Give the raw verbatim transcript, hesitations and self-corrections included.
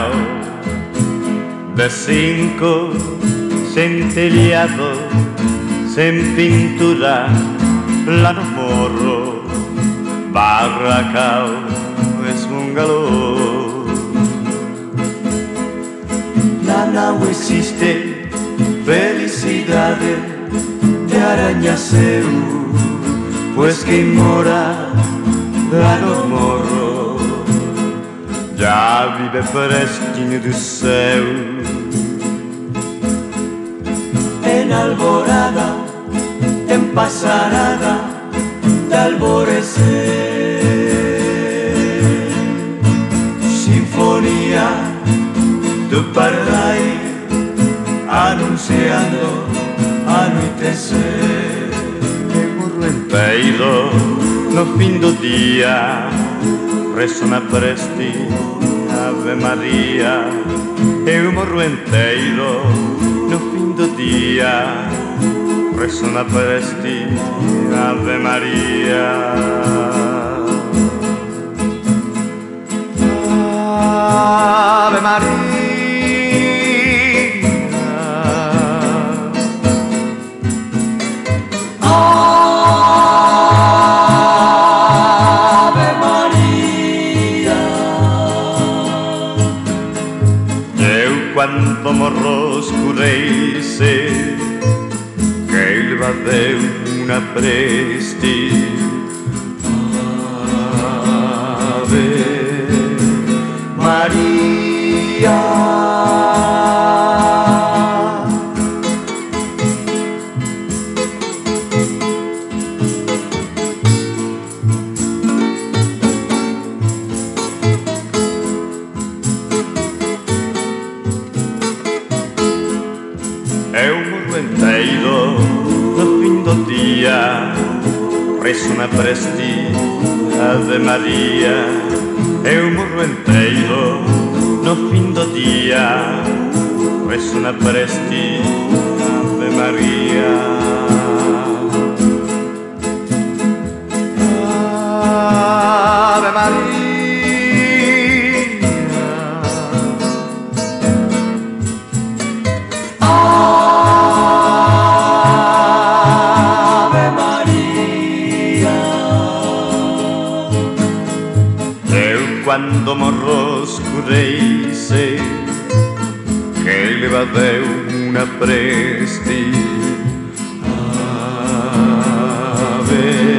barracao de cinco centelliato, sen pintura, plano morro, barracao es bungalow. La nau existe, felicidad de arañaseu, pues que mora a los morros ya vive fresquinho do céu. En alborada, en pasarada de alborecer, sinfonía do pardai anunciando anoitecer. Morro empeiro no fin do día, resona presti Ave María. Eu morro enteiro no fin do día, resona presti Ave María. Ave María. Quando morro escurece, che il va de una presti Ave Maria. Eu morro enteiro no fin do día, resona presti Ave María. Eu morro enteiro no fin do día, resona presti Ave María. Ave María. Quando morro escurece, che le va de una presti Ave